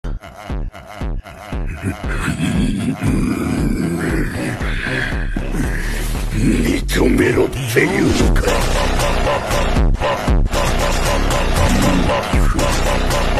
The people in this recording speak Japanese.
認めろっていうのか。